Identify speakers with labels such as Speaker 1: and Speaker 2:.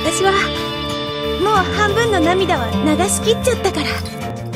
Speaker 1: 私はもう半分の涙は流しきっちゃったから。